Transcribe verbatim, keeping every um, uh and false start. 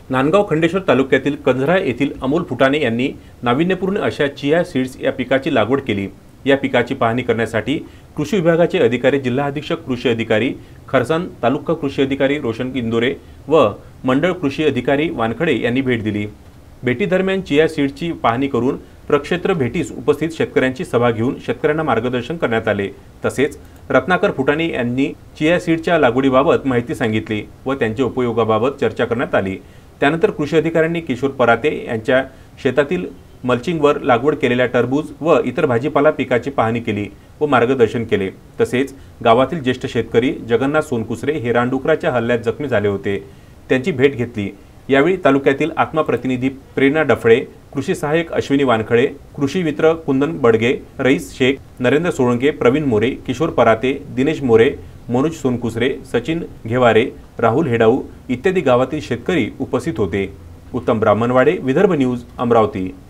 नांदगाव खंडेश्वर तालुक्यातील कंझरा येथील अमोल फुटाणे यांनी नाविन्यपूर्ण अशा चिया सीड्स या पिकाची लागवड केली। या पिकाची पाहणी करण्यासाठी कृषी विभागाचे अधिकारी, जिल्हा अधीक्षक कृषी अधिकारी खरसान, तालुका कृषी अधिकारी रोशन इंदोरे व मंडळ कृषी अधिकारी वानखडे यांनी भेट दिली। भेटीदरम्यान चिया सीड्सची पाहणी करून प्रक्षेत्र भेटीस उपस्थित शेतकऱ्यांची सभा घेऊन शेतकऱ्यांना मार्गदर्शन करण्यात आले। तसेच रत्नाकर फुटाणे यांनी चिया सीडच्या लागवडीबाबत माहिती सांगितली व त्यांच्या उपयोगाबाबत चर्चा करण्यात आली। त्यानंतर कृषी अधिकाऱ्यांनी किशोर पराते यांच्या शेतातील मल्चिंगवर लागवड केलेल्या टरबूज व इतर भाजीपाला पिकाची पाहणी केली व मार्गदर्शन केले। तसेच गावातील ज्येष्ठ शेतकरी जगन्नाथ सोनकुसरे हे रानडुकराच्या हल्ल्यात जखमी झाले होते, त्यांची भेट घेतली। यावेळी तालुक्यातील आत्मा प्रतिनिधी प्रेरणा डफळे, कृषी सहाय्यक अश्विनी वानखडे, कृषी मित्र कुंदन बडगे, रईस शेख, नरेंद्र सोळंके, प्रवीण मोरे, किशोर पराते, दिनेश मोरे, मनोज सोनकुसरे, सचिन घेवारे, राहुल हेडाऊ इत्यादी गावातील शेतकरी उपस्थित होते। उत्तम ब्राह्मणवाडे, विदर्भ न्यूज, अमरावती।